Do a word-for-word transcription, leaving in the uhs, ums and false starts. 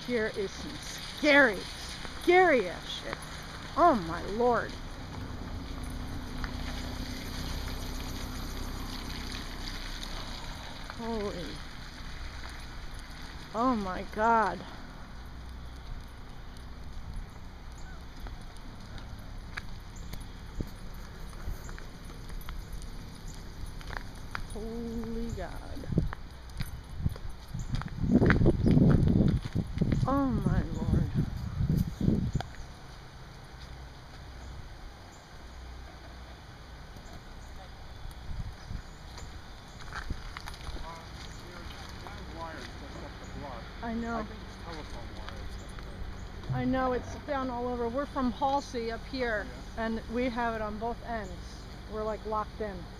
here is some scary, scary ass shit. Oh my lord. Holy. Oh my god. Holy God. Oh my lord. I know. I think it's telephone wires. I know, it's down all over. We're from Halsey up here, Oh, yeah? and we have it on both ends. We're like locked in.